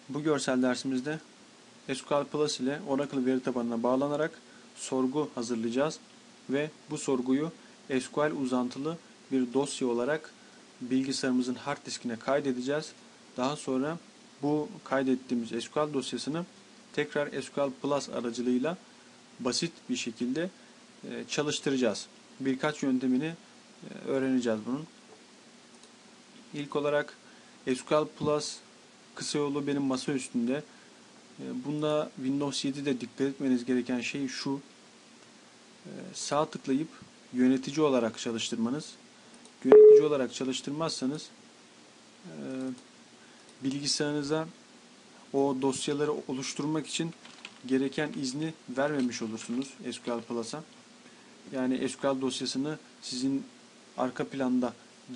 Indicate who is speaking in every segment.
Speaker 1: Bu görsel dersimizde SQL Plus ile Oracle veri tabanına bağlanarak sorgu hazırlayacağız ve bu sorguyu SQL uzantılı bir dosya olarak bilgisayarımızın hard diskine kaydedeceğiz. Daha sonra bu kaydettiğimiz SQL dosyasını tekrar SQL Plus aracılığıyla basit bir şekilde çalıştıracağız. Birkaç yöntemini öğreneceğiz bunun. İlk olarak SQL Plus kısa yolu benim masa üstünde. Bunda Windows 7'de dikkat etmeniz gereken şey şu: sağ tıklayıp yönetici olarak çalıştırmanız. Yönetici olarak çalıştırmazsanız bilgisayarınıza o dosyaları oluşturmak için gereken izni vermemiş olursunuz SQL Plus'a. Yani SQL dosyasını sizin arka planda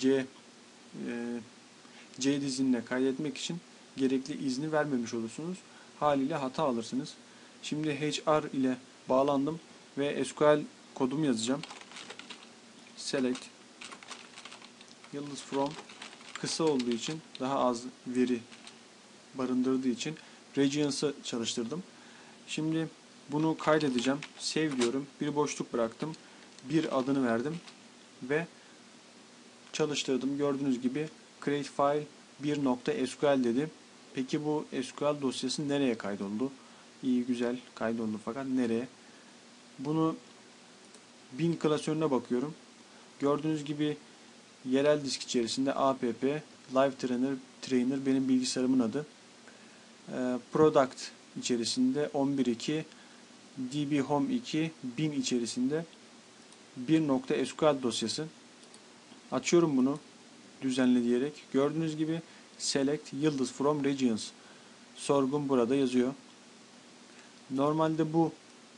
Speaker 1: C dizinine kaydetmek için gerekli izni vermemiş olursunuz. Haliyle hata alırsınız. Şimdi HR ile bağlandım ve SQL kodumu yazacağım. Select yıldız from, kısa olduğu için, daha az veri barındırdığı için Regions'ı çalıştırdım. Şimdi bunu kaydedeceğim. Save diyorum. Bir boşluk bıraktım. Bir adını verdim ve çalıştırdım. Gördüğünüz gibi create file 1.sql dedi. Peki bu SQL dosyası nereye kaydoldu? İyi, güzel kaydoldu, fakat nereye? Bunu bin klasörüne bakıyorum. Gördüğünüz gibi yerel disk içerisinde app live trainer benim bilgisayarımın adı. Product içerisinde 11.2 db home 2 bin içerisinde 1.sql dosyası. Açıyorum bunu düzenle diyerek. Gördüğünüz gibi select yıldız from regions. Sorgun burada yazıyor. Normalde bu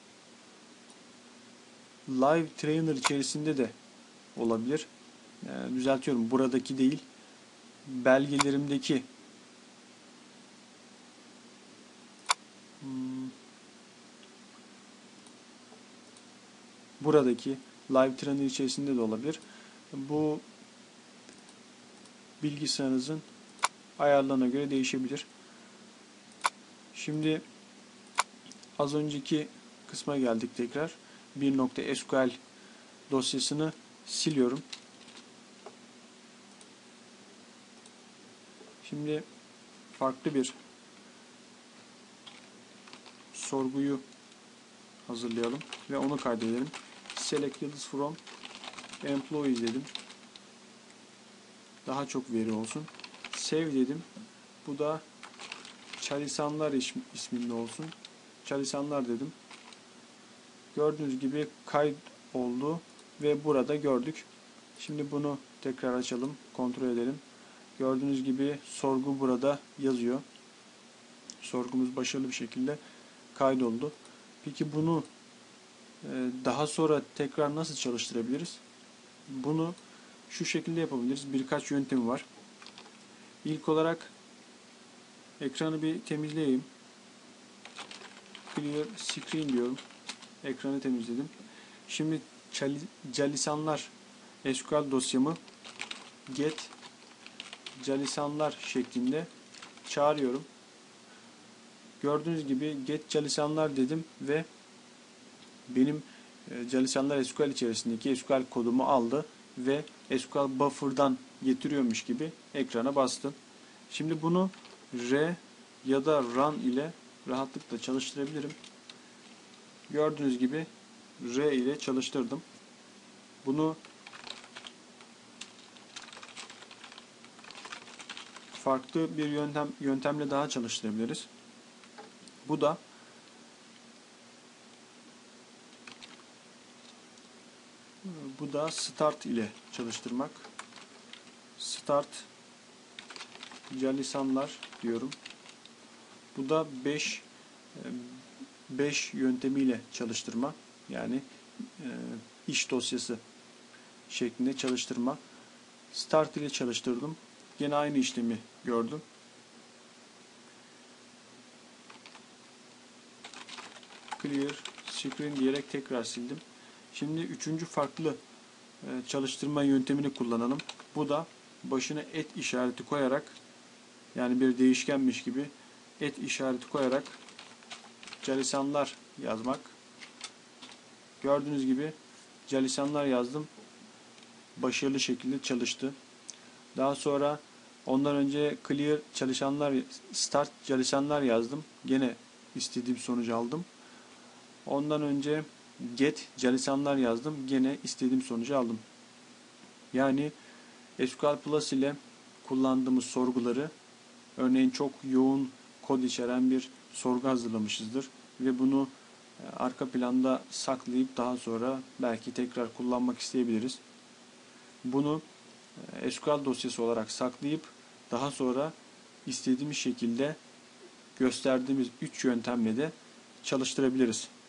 Speaker 1: live trainer içerisinde de olabilir. Düzeltiyorum. Buradaki değil. Belgelerimdeki buradaki live trainer içerisinde de olabilir. Bu bilgisayarınızın ayarlarına göre değişebilir. Şimdi az önceki kısma geldik tekrar. 1.sql dosyasını siliyorum. Şimdi farklı bir sorguyu hazırlayalım ve onu kaydedelim. Select yıldız from employees dedim. Daha çok veri olsun. Save dedim. Bu da çalışanlar isminde olsun. Çalışanlar dedim. Gördüğünüz gibi kayıt oldu ve burada gördük. Şimdi bunu tekrar açalım, kontrol edelim. Gördüğünüz gibi sorgu burada yazıyor. Sorgumuz başarılı bir şekilde kaydoldu. Peki bunu daha sonra tekrar nasıl çalıştırabiliriz? Bunu şu şekilde yapabiliriz. Birkaç yöntemi var. İlk olarak ekranı bir temizleyeyim. Clear screen diyorum. Ekranı temizledim. Şimdi çalışanlar SQL dosyamı get çalışanlar şeklinde çağırıyorum. Gördüğünüz gibi get çalışanlar dedim ve benim çalışanlar SQL içerisindeki SQL kodumu aldı ve SQL buffer'dan getiriyormuş gibi ekrana bastım. Şimdi bunu R ya da run ile rahatlıkla çalıştırabilirim. Gördüğünüz gibi R ile çalıştırdım. Bunu farklı bir yöntemle daha çalıştırabiliriz. Bu da start ile çalıştırmak. Start çalışanlar diyorum. Bu da 5 yöntemiyle çalıştırma. Yani iş dosyası şeklinde çalıştırma. Start ile çalıştırdım. Yine aynı işlemi gördüm. Clear screen diyerek tekrar sildim. Şimdi üçüncü farklı çalıştırma yöntemini kullanalım. Bu da başına et işareti koyarak, yani bir değişkenmiş gibi işareti koyarak calisanlar yazmak. Gördüğünüz gibi calisanlar yazdım. Başarılı şekilde çalıştı. Daha sonra ondan önce clear çalışanlar, start çalışanlar yazdım. Gene istediğim sonucu aldım. Ondan önce get çalışanlar yazdım. Gene istediğim sonucu aldım. Yani SQL Plus ile kullandığımız sorguları, örneğin çok yoğun kod içeren bir sorgu hazırlamışızdır ve bunu arka planda saklayıp daha sonra belki tekrar kullanmak isteyebiliriz. Bunu SQL dosyası olarak saklayıp daha sonra istediğimiz şekilde gösterdiğimiz 3 yöntemle de çalıştırabiliriz.